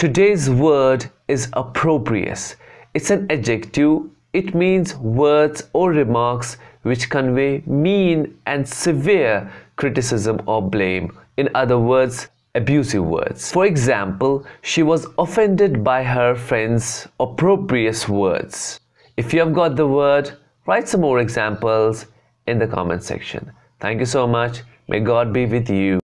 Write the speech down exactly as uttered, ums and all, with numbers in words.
Today's word is opprobrious. It's an adjective. It means words or remarks which convey mean and severe criticism or blame. In other words, abusive words. For example, she was offended by her friend's opprobrious words. If you have got the word, write some more examples in the comment section. Thank you so much. May God be with you.